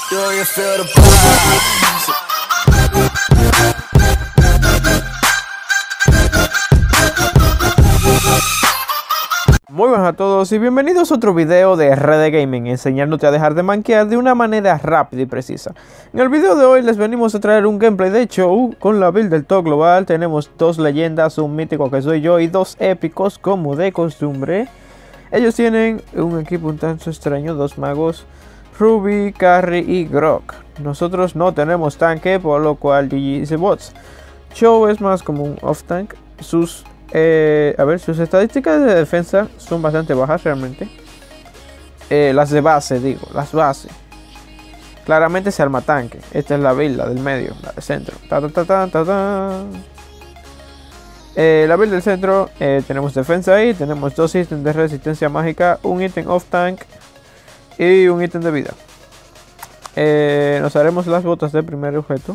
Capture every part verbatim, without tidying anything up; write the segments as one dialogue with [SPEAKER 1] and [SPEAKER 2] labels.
[SPEAKER 1] Do you feel the vibes?
[SPEAKER 2] Muy buenas a todos y bienvenidos a otro video de R D Gaming, enseñándote a dejar de manquear de una manera rápida y precisa. En el video de hoy les venimos a traer un gameplay de hecho uh, con la build del top global. Tenemos dos leyendas, un mítico que soy yo y dos épicos como de costumbre. Ellos tienen un equipo un tanto extraño, dos magos, Ruby, Carry y Grok. Nosotros no tenemos tanque, por lo cual G G Easy Bots. Show es más como un off tank. Sus Eh, a ver, sus estadísticas de defensa son bastante bajas realmente. Eh, las de base, digo, las bases. Claramente se arma tanque. Esta es la build, la del medio, la del centro. Ta, ta, ta, ta, ta, ta. Eh, la build del centro, eh, tenemos defensa ahí, tenemos dos ítems de resistencia mágica, un ítem off tank y un ítem de vida. Eh, nos haremos las botas del primer objeto.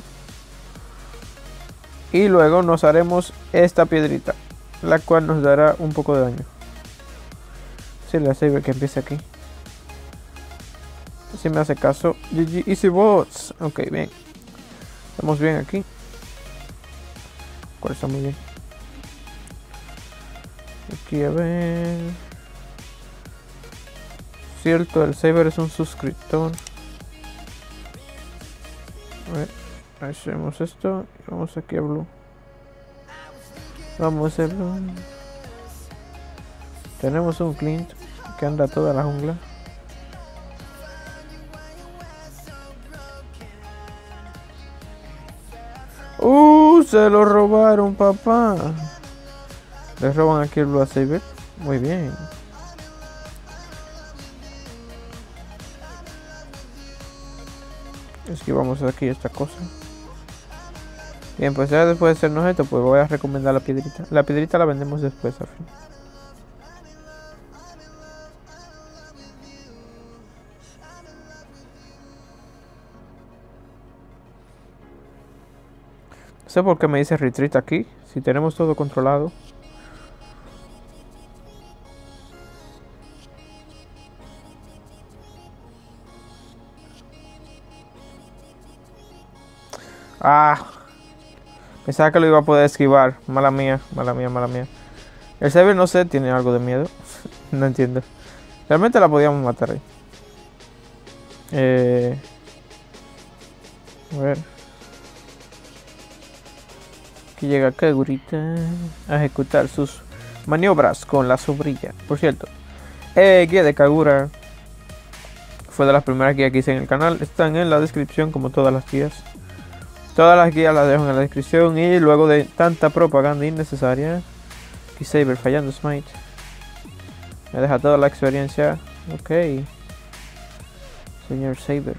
[SPEAKER 2] Y luego nos haremos esta piedrita, la cual nos dará un poco de daño. Si le sirve que empiece aquí. Si me hace caso. G G Easy Bots. Ok, bien. Estamos bien aquí. ¿Cuál está muy bien? Aquí a ver. Cierto, el Saber es un suscriptor. A ver. Hacemos esto. Y vamos aquí a Blue. Vamos a hacerlo. Tenemos un Clint que anda toda la jungla. Uh, se lo robaron, papá. Le roban aquí el Blue Saber. Muy bien. Esquivamos aquí esta cosa. Bien, pues ya después de hacernos esto, pues voy a recomendar la piedrita. La piedrita la vendemos después al fin. No sé por qué me dice retreat aquí, si tenemos todo controlado. Ah. Pensaba que lo iba a poder esquivar. Mala mía, mala mía, mala mía. El Saber no sé, tiene algo de miedo. No entiendo. Realmente la podíamos matar ahí. Eh... A ver. Aquí llega Kagurita a ejecutar sus maniobras con la sombrilla. Por cierto, eh, guía de Kagura fue de las primeras guías que hice en el canal. Están en la descripción como todas las guías. Todas las guías las dejo en la descripción. Y luego de tanta propaganda innecesaria, aquí Saber fallando Smite, me deja toda la experiencia. Ok, señor Saber.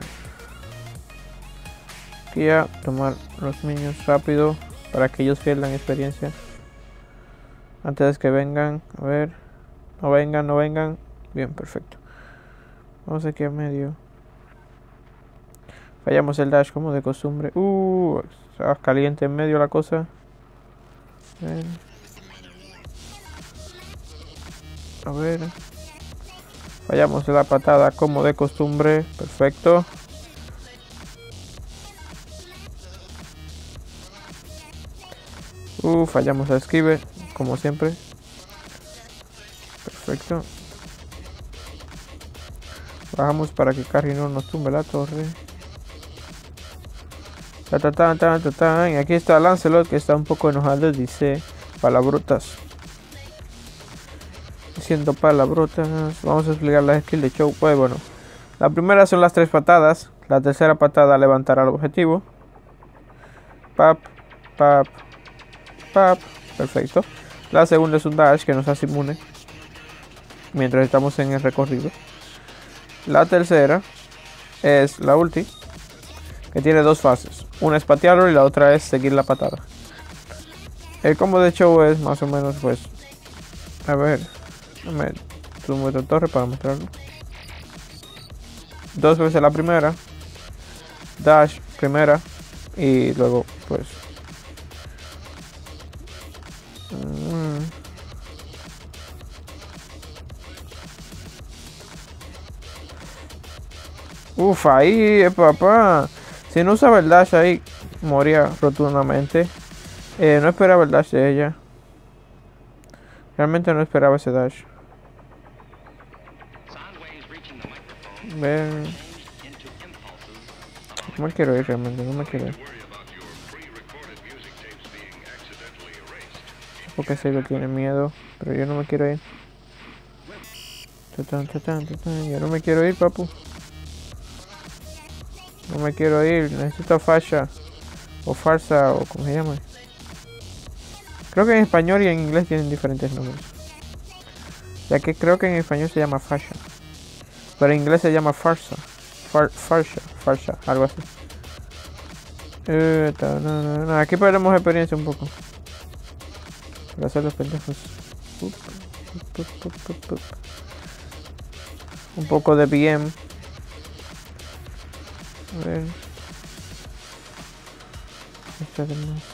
[SPEAKER 2] Aquí a tomar los minions rápido para que ellos pierdan experiencia antes de que vengan. A ver, no vengan, no vengan. Bien, perfecto. Vamos aquí a medio. Fallamos el dash como de costumbre. Uh, está caliente en medio la cosa. Ven. A ver. Fallamos la patada como de costumbre. Perfecto. Uh, fallamos la esquive como siempre. Perfecto. Bajamos para que Carry no nos tumbe la torre. Ta, ta, ta, ta, ta, ta. Y aquí está Lancelot, que está un poco enojado, dice palabrotas. Diciendo palabrotas. Vamos a explicar la skill de Show. Pues bueno, la primera son las tres patadas. La tercera patada levantará el objetivo. Pap, pap, pap. Perfecto. La segunda es un dash que nos hace inmune mientras estamos en el recorrido. La tercera es la ulti, que tiene dos fases. Una es patearlo y la otra es seguir la patada. El combo de Show es más o menos pues... A ver... Dame zoom de torre para mostrarlo. Dos veces la primera. Dash primera. Y luego pues... Mm, Uf, ahí, eh, papá. Si no usaba el dash ahí, moría rotundamente. Eh, no esperaba el dash de ella. Realmente no esperaba ese dash. Ven. No me quiero ir realmente, no me quiero ir. Porque sé que tiene miedo, pero yo no me quiero ir. Tatán, tatán, tatán. Yo no me quiero ir, papu. No me quiero ir, necesito fascia. O farsa, o como se llama. Creo que en español y en inglés tienen diferentes nombres. Ya que creo que en español se llama fascia. Pero en inglés se llama farsa. Far, farsa, farsa, algo así. Eh, ta, no, no, no. Aquí perdemos experiencia un poco. Para hacer los pendejos. Up, up, up, up, up, up. Un poco de B M. A ver. Esta de más.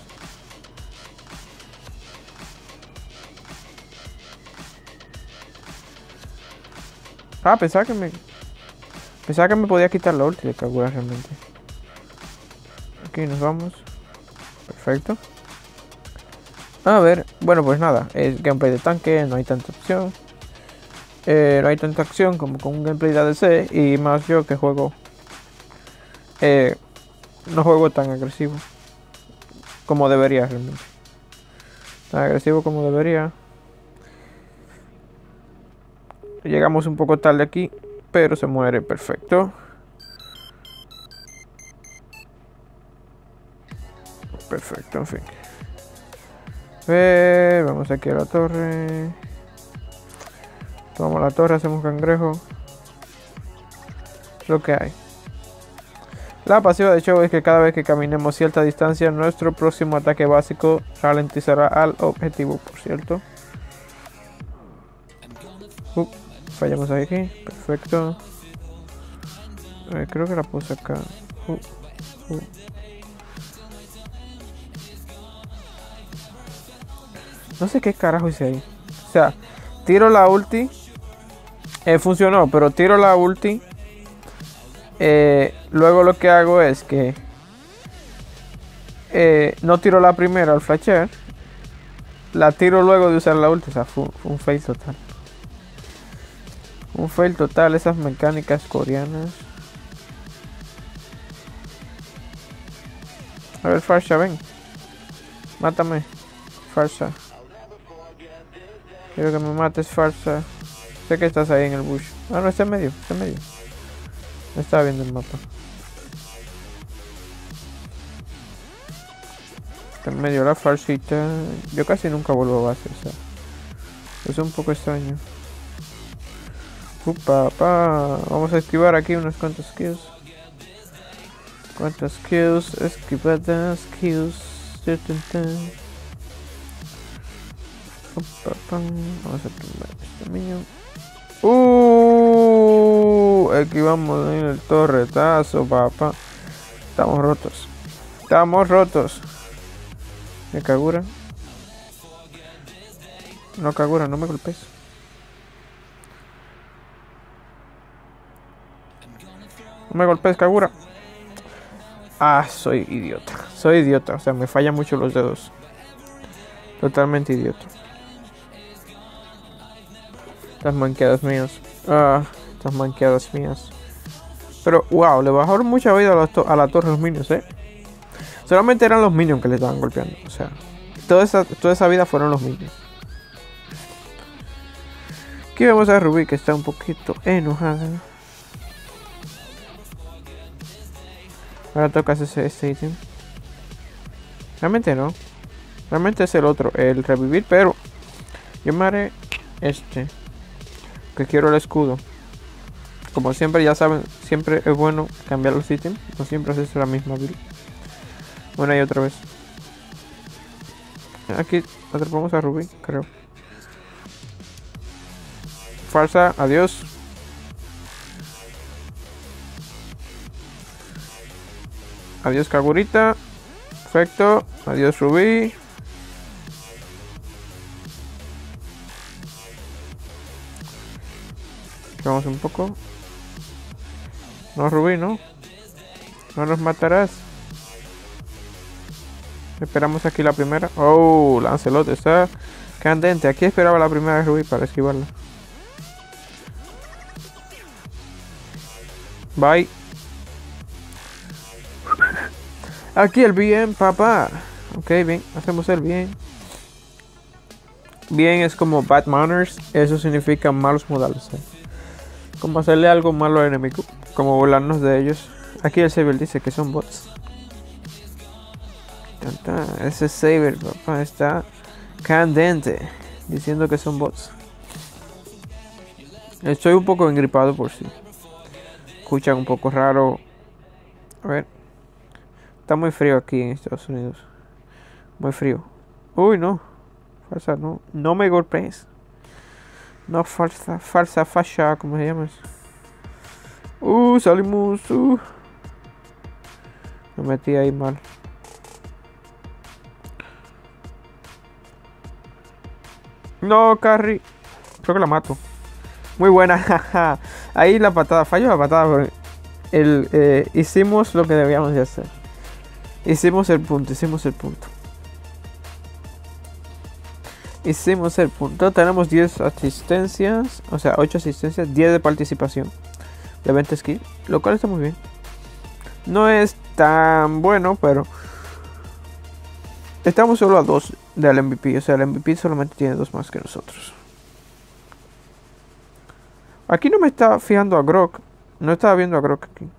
[SPEAKER 2] Ah, pensaba que me... Pensaba que me podía quitar la ulti de Kagura realmente. Aquí nos vamos. Perfecto. A ver, bueno pues nada. Es gameplay de tanque, no hay tanta opción. Eh, no hay tanta acción como con un gameplay de A D C. Y más yo que juego... Eh, no juego tan agresivo como debería realmente. Tan agresivo como debería. Llegamos un poco tarde aquí, pero se muere, perfecto. Perfecto, en fin. A ver, vamos aquí a la torre. Tomamos la torre, hacemos cangrejo. Lo que hay. La pasiva de Chou es que cada vez que caminemos cierta distancia, nuestro próximo ataque básico ralentizará al objetivo, por cierto. Uh, fallamos aquí, perfecto. A ver, creo que la puse acá. Uh, uh. No sé qué carajo hice ahí. O sea, tiro la ulti. Eh, funcionó, pero tiro la ulti. Eh, luego lo que hago es que eh, no tiro la primera al flashear. La tiro luego de usar la ulti. O sea, fue, fue un fail total. Un fail total, esas mecánicas coreanas. A ver, Farsha, ven. Mátame, Farsha. Quiero que me mates, Farsha. Sé que estás ahí en el bush. Ah, no, está en medio, está en medio. No estaba viendo el mapa. Está en medio la Farshita. Yo casi nunca vuelvo a base, o sea. Es un poco extraño. Upa, pa. Vamos a esquivar aquí unos cuantos kills. Cuantas kills, esquivadas, kills. Upa, pa. Vamos a tumbar este minion. Uh, aquí vamos en el torretazo, papá. Estamos rotos. Estamos rotos. Me Kagura. No, Kagura, no me golpes. No me golpes, Kagura. Ah, soy idiota. Soy idiota. O sea, me fallan mucho los dedos. Totalmente idiota. Estas manqueadas mías. Ah, estas manqueadas mías. Pero, wow, le bajaron mucha vida a la, a la torre los minions, eh. Solamente eran los minions que le estaban golpeando. O sea, toda esa, toda esa vida fueron los minions. Aquí vemos a Ruby que está un poquito enojada. Ahora tocas ese, ese ítem. Realmente no. Realmente es el otro, el revivir, pero yo me haré este. Que quiero el escudo. Como siempre, ya saben, siempre es bueno cambiar los ítems. No siempre haces la misma build. Bueno, y otra vez. Aquí atrapamos a Ruby, creo. Farsa, adiós. Adiós, Kagurita. Perfecto. Adiós, Ruby. Vamos un poco. No, Rubí, no. No nos matarás. Esperamos aquí la primera. Oh, Lancelot está candente. Aquí esperaba la primera de Rubí para esquivarla. Bye. Aquí el bien, papá. Ok, bien. Hacemos el bien. Bien es como bad manners. Eso significa malos modales. ¿eh? Como hacerle algo malo al enemigo. Como burlarnos de ellos. Aquí el Saber dice que son bots. Tanta, ese Saber, papá, está candente. Diciendo que son bots. Estoy un poco engripado por si. Escuchan un poco raro. A ver. Está muy frío aquí en Estados Unidos. Muy frío. Uy, no. Falsa, no. No me golpees. No, falsa, falsa, fascia, como se llama eso. Uh, salimos. Uh. Me metí ahí mal. No, Carrie. Creo que la mato. Muy buena. Ahí la patada. Fallo la patada. Pero el, eh, hicimos lo que debíamos de hacer. Hicimos el punto. Hicimos el punto. Hicimos el punto. Tenemos diez asistencias. O sea, ocho asistencias. diez de participación. De veinte skill. Lo cual está muy bien. No es tan bueno, pero estamos solo a dos del M V P. O sea, el M V P solamente tiene dos más que nosotros. Aquí no me está fijando a Grok. No estaba viendo a Grok aquí.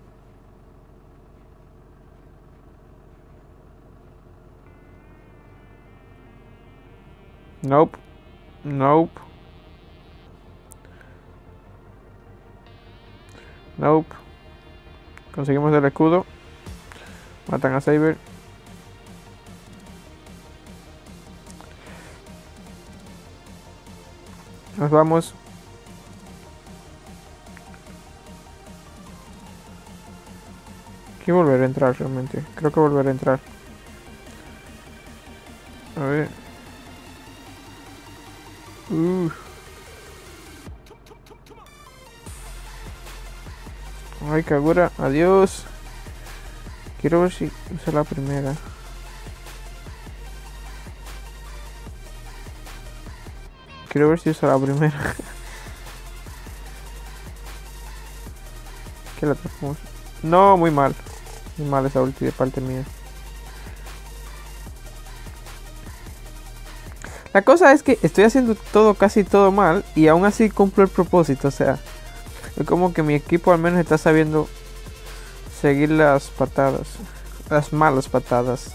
[SPEAKER 2] Nope. Nope. Nope. Conseguimos el escudo. Matan a Saber. Nos vamos. Aquí volver a entrar realmente. Creo que volver a entrar. A ver. Uh. Ay, Kagura, adiós. Quiero ver si usa la primera. Quiero ver si usa la primera. ¿Qué la atrapamos? No, muy mal. Muy mal esa ulti de parte mía. La cosa es que estoy haciendo todo, casi todo mal. Y aún así cumplo el propósito. O sea, es como que mi equipo al menos está sabiendo seguir las patadas. Las malas patadas.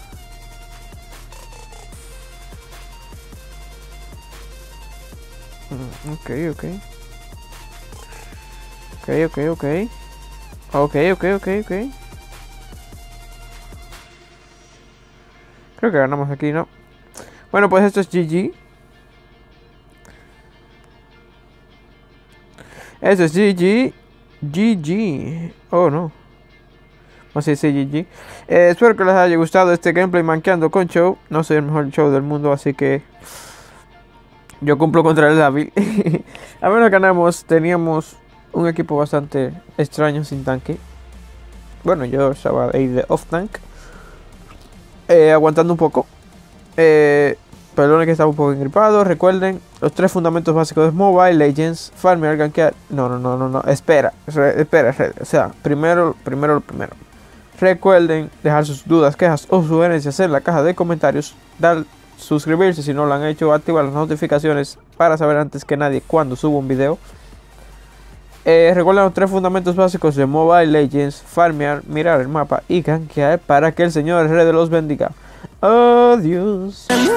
[SPEAKER 2] Mm, ok, ok. Ok, ok, ok. Ok, ok, ok, ok. Creo que ganamos aquí, ¿no? Bueno, pues esto es G G. Eso es G G. G G. Oh, no. No sé si G G. Eh, espero que les haya gustado este gameplay manqueando con Show. No soy el mejor show del mundo, así que yo cumplo contra el David. A menos ganamos. Teníamos un equipo bastante extraño sin tanque. Bueno, yo estaba ahí de off tank. Eh, aguantando un poco. Eh, perdón que estaba un poco engripado. Recuerden los tres fundamentos básicos de Mobile Legends: farmear, gankear. No, no, no, no, no. Espera, re, espera, re, o sea, primero, primero lo primero. Recuerden dejar sus dudas, quejas o sugerencias en la caja de comentarios. Dar suscribirse si no lo han hecho. Activar las notificaciones para saber antes que nadie cuando subo un video. Eh, recuerden los tres fundamentos básicos de Mobile Legends: farmear, mirar el mapa y gankear, para que el Señor el Rey de los bendiga. Adiós.